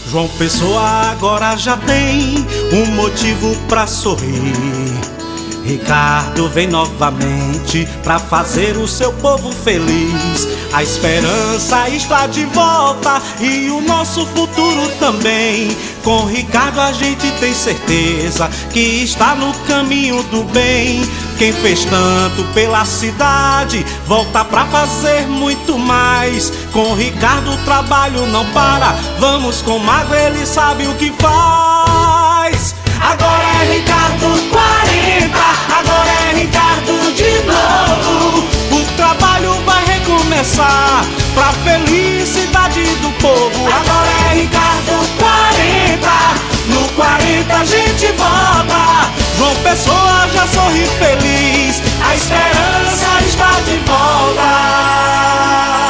João Pessoa agora já tem um motivo pra sorrir. Ricardo vem novamente pra fazer o seu povo feliz. A esperança está de volta e o nosso futuro também. Com Ricardo a gente tem certeza que está no caminho do bem. Quem fez tanto pela cidade volta pra fazer muito mais. Com Ricardo o trabalho não para. Vamos com Mago, ele sabe o que faz. Agora é Ricardo 40, agora é Ricardo de novo. O trabalho vai recomeçar pra felicidade do povo. Agora é Ricardo 40, no 40 a gente volta. João Pessoa já sorri feliz, a esperança está de volta.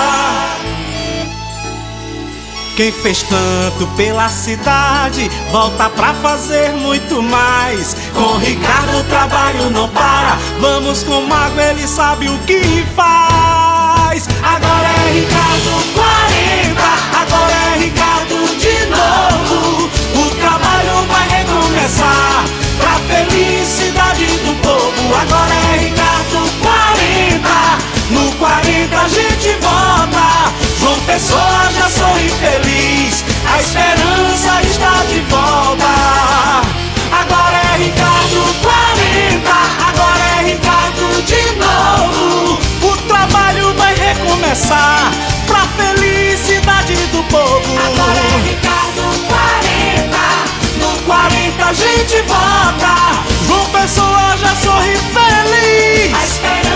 Quem fez tanto pela cidade volta pra fazer muito mais. Com Ricardo o trabalho não para. Vamos com o Mago, ele sabe o que faz. Agora é Ricardo 40, agora é Ricardo de novo. O trabalho vai recomeçar pra felicidade do povo. Agora é Ricardo 40, no 40 a gente volta. João Pessoa já sorri feliz, a esperança está de volta. Agora é Ricardo 40, agora é Ricardo de novo. O trabalho vai recomeçar pra felicidade do povo. Agora é Ricardo 40, no 40 a gente volta. João Pessoa já sorri feliz, a esperança